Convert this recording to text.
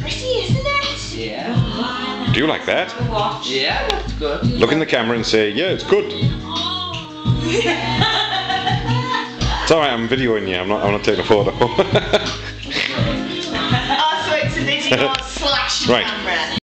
pretty, isn't it? Yeah. Do you like that? Yeah, that's good. Look in the camera and say, yeah, it's good. It's alright, I'm videoing you, I'm not taking a photo. Oh, so it's a video / Right. camera.